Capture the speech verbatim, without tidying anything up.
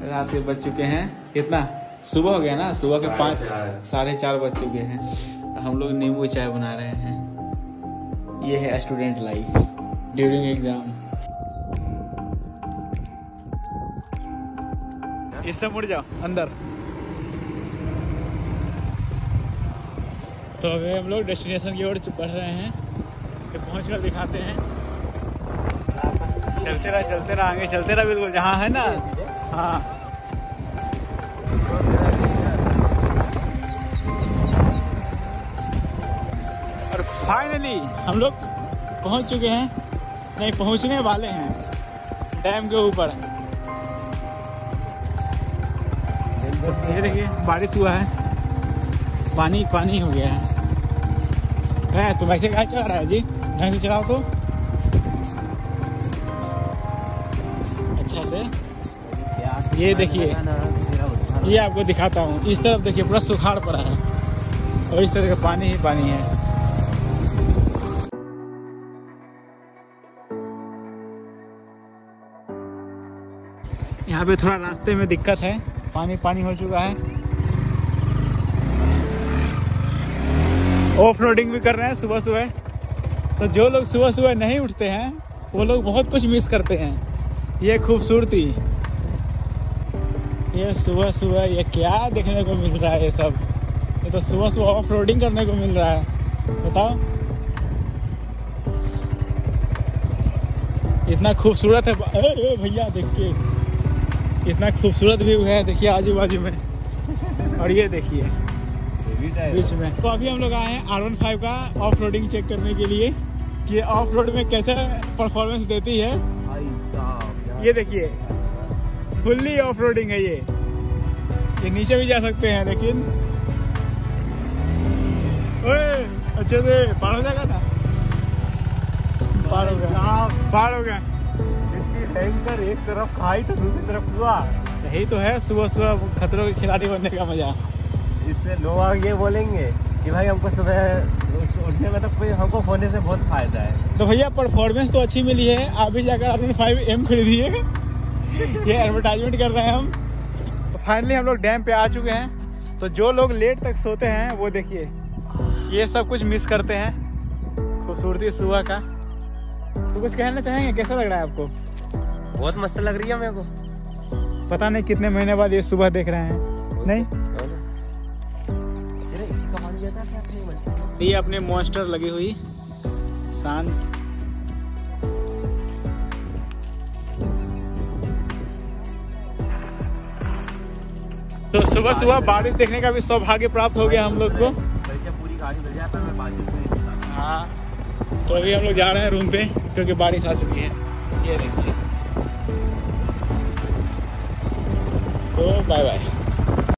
रात के बज चुके हैं कितना, सुबह हो गया ना, सुबह के पाँच साढ़े चार बज चुके हैं। हम लोग नींबू चाय बना रहे हैं। ये है स्टूडेंट लाइफ ड्यूरिंग एग्जाम। इससे मुड़ जाओ अंदर। तो अभी हम लोग डेस्टिनेशन की ओर बढ़ रहे हैं, फिर पहुँच कर दिखाते हैं। चलते रहा चलते रहा आगे चलते रहा, बिल्कुल जहाँ है ना। हाँ और फाइनली हम लोग पहुँच चुके हैं, नहीं पहुँचने वाले हैं डैम के ऊपर। ये देखिए बारिश हुआ है, पानी पानी हो गया है। है तुम ऐसे कहाँ चला रहा है जी, ढंग से चलाओ तो अच्छा से। ये देखिए, ये आपको दिखाता हूँ, इस तरफ देखिए पूरा सुखाड़ पड़ा है और इस तरह का पानी ही पानी है। यहाँ पे थोड़ा रास्ते में दिक्कत है, पानी पानी हो चुका है। ऑफ रोडिंग भी कर रहे हैं सुबह सुबह, तो जो लोग सुबह सुबह नहीं उठते हैं वो लोग बहुत कुछ मिस करते हैं। ये खूबसूरती, ये सुबह सुबह ये क्या देखने को मिल रहा है, ये सब ये तो सुबह सुबह ऑफ रोडिंग करने को मिल रहा है। बताओ इतना खूबसूरत है भैया, देखिए इतना खूबसूरत व्यू है, देखिए आजू बाजू में। और ये देखिए बीच में। तो अभी हम लोग आए हैं आर वन फाइव का ऑफ रोडिंग चेक करने के लिए कि ऑफ रोड में कैसे परफॉर्मेंस देती है। ये देखिए फुल्ली ऑफ रोडिंग है ये ये नीचे भी जा सकते हैं, लेकिन ओए अच्छे से पार हो जाएगा ना, पार हो गया पार हो गया। टैंकर एक तरफ खाई तो दूसरी तरफ हुआ। यही तो है सुबह सुबह खतरों के खिलाड़ी बनने का मजा। इससे लोग ये बोलेंगे कि भाई हमको सुबह उठने में तो कोई हमको होने से बहुत फायदा है। तो भैया परफॉर्मेंस तो अच्छी मिली है, आप भी जाकर आर वन फाइव एम खरीदिए। ये एडवर्टाइजमेंट कर रहे हैं हम। तो फाइनली हम लोग डैम पे आ चुके हैं। तो जो लोग लेट तक सोते हैं वो देखिए ये सब कुछ मिस करते हैं, खूबसूरती सुबह का। तो कुछ कहना चाहेंगे, कैसा लग रहा है आपको? बहुत मस्त लग रही है मेरे को। पता नहीं कितने महीने बाद ये सुबह देख रहे हैं। नहीं ये अपने मॉन्स्टर लगी हुई शांत। तो सुबह सुबह बारिश देखने का भी सौभाग्य प्राप्त हो गया हम लोग को। पूरी गाड़ी मिल जाता है, मैं बारिश। हाँ तो अभी हम लोग जा रहे हैं रूम पे क्योंकि बारिश आ चुकी है। ये देखिए, तो बाय बाय।